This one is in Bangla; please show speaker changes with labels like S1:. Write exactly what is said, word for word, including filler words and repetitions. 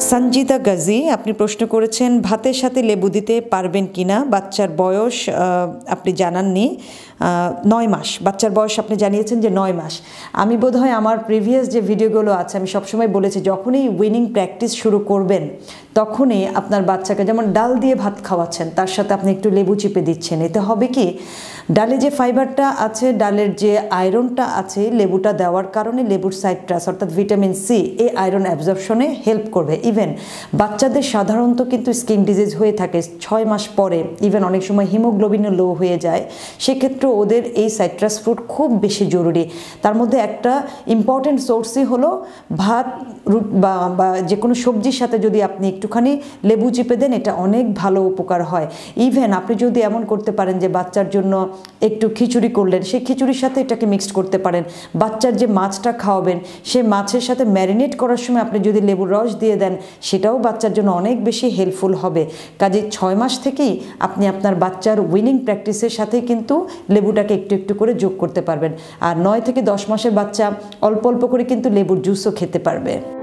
S1: সঞ্জিদা গাজী আপনি প্রশ্ন করেছেন ভাতের সাথে লেবু দিতে পারবেন কিনা। বাচ্চার বয়স আপনি জানাননি, নয় মাস বাচ্চার বয়স আপনি জানিয়েছেন যে নয় মাস। আমি বোধহয় আমার প্রিভিয়াস যে ভিডিওগুলো আছে আমি সবসময় বলেছি যখনই উইনিং প্র্যাকটিস শুরু করবেন তখনই আপনার বাচ্চাকে যেমন ডাল দিয়ে ভাত খাওয়াচ্ছেন তার সাথে আপনি একটু লেবু চিপে দিচ্ছেন, এতে হবে কি ডালে যে ফাইবারটা আছে, ডালের যে আয়রনটা আছে, লেবুটা দেওয়ার কারণে লেবুর সাইট্রাস অর্থাৎ ভিটামিন সি এই আয়রন অ্যাবজর্পশনে হেল্প করবে। ইভেন বাচ্চাদের সাধারণত কিন্তু স্কিন ডিজিজ হয়ে থাকে ছয় মাস পরে, ইভেন অনেক সময় হিমোগ্লোবিনও লো হয়ে যায়, সেক্ষেত্রে ওদের এই সাইট্রাস ফ্রুট খুব বেশি জরুরি। তার মধ্যে একটা ইম্পর্টেন্ট সোর্সই হলো ভাত বা বা যে কোনো সবজির সাথে যদি আপনি একটুখানি লেবু চিপে দেন এটা অনেক ভালো উপকার হয়। ইভেন আপনি যদি এমন করতে পারেন যে বাচ্চার জন্য একটু খিচুড়ি করলেন, সেই খিচুড়ির সাথে এটাকে মিক্সড করতে পারেন। বাচ্চার যে মাছটা খাওয়াবেন সেই মাছের সাথে ম্যারিনেট করার সময় আপনি যদি লেবুর রস দিয়ে দেন সেটাও বাচ্চার জন্য অনেক বেশি হেল্পফুল হবে। কাজে ছয় মাস থেকেই আপনি আপনার বাচ্চার উইনিং প্র্যাকটিসের সাথে কিন্তু লেবুটাকে একটু একটু করে যোগ করতে পারবেন। আর নয় থেকে দশ মাসের বাচ্চা অল্প অল্প করে কিন্তু লেবুর জুসও খেতে পারবে।